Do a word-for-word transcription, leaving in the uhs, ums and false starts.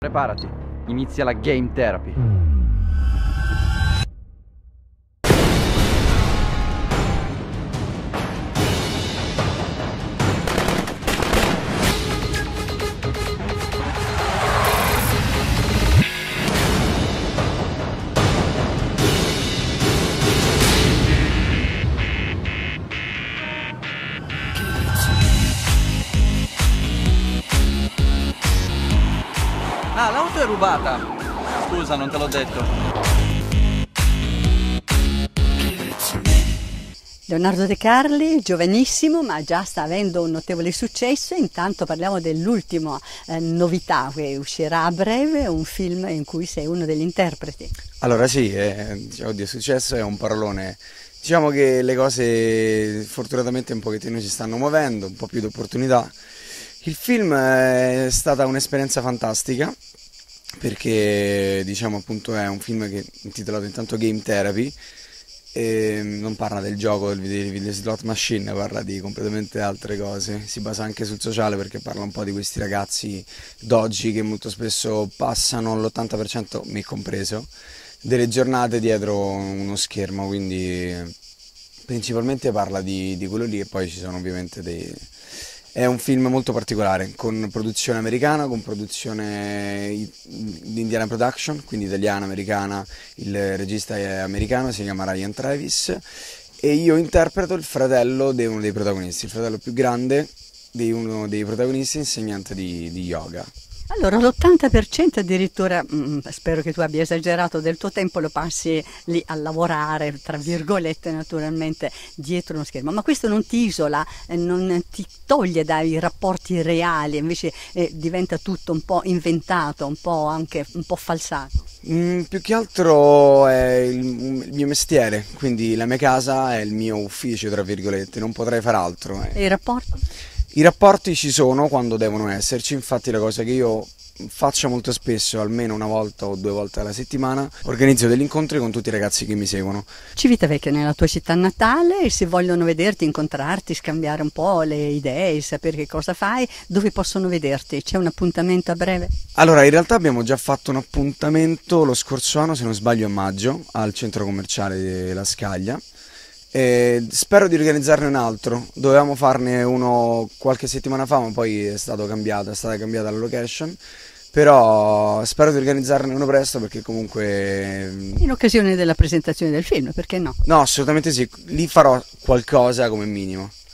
Preparati, inizia la game therapy. Ah, l'auto è rubata. Scusa, non te l'ho detto. Leonardo De Carli, giovanissimo, ma già sta avendo un notevole successo. Intanto parliamo dell'ultima eh, novità che uscirà a breve, un film in cui sei uno degli interpreti. Allora sì, eh, oddio, successo è un parolone. Diciamo che le cose fortunatamente un pochettino si stanno muovendo, un po' più di opportunità. Il film è stata un'esperienza fantastica perché diciamo appunto è un film che è intitolato intanto Game Therapy e non parla del gioco del video, video slot machine, parla di completamente altre cose, si basa anche sul sociale perché parla un po' di questi ragazzi d'oggi che molto spesso passano l'ottanta per cento, me compreso, delle giornate dietro uno schermo, quindi principalmente parla di, di quello lì e poi ci sono ovviamente dei... È un film molto particolare, con produzione americana, con produzione di Indiana Production, quindi italiana, americana, il regista è americano, si chiama Ryan Travis e io interpreto il fratello di uno dei protagonisti, il fratello più grande di uno dei protagonisti, insegnante di, di yoga. Allora, l'ottanta per cento addirittura, mh, spero che tu abbia esagerato, del tuo tempo lo passi lì a lavorare, tra virgolette naturalmente, dietro uno schermo, ma questo non ti isola, eh, non ti toglie dai rapporti reali, invece eh, diventa tutto un po' inventato, un po' anche un po' falsato. Mm, più che altro è il, il mio mestiere, quindi la mia casa è il mio ufficio, tra virgolette, non potrei fare altro. Eh. E i rapporti? I rapporti ci sono quando devono esserci, infatti la cosa che io faccio molto spesso, almeno una volta o due volte alla settimana, organizzo degli incontri con tutti i ragazzi che mi seguono. Civitavecchia è nella tua città natale e se vogliono vederti, incontrarti, scambiare un po' le idee, sapere che cosa fai, dove possono vederti? C'è un appuntamento a breve? Allora, in realtà abbiamo già fatto un appuntamento lo scorso anno, se non sbaglio a maggio, al centro commerciale della Scaglia. E spero di organizzarne un altro, dovevamo farne uno qualche settimana fa ma poi è stato cambiato, è stata cambiata la location, però spero di organizzarne uno presto perché comunque... In occasione della presentazione del film, perché no? No, assolutamente sì, lì farò qualcosa come minimo.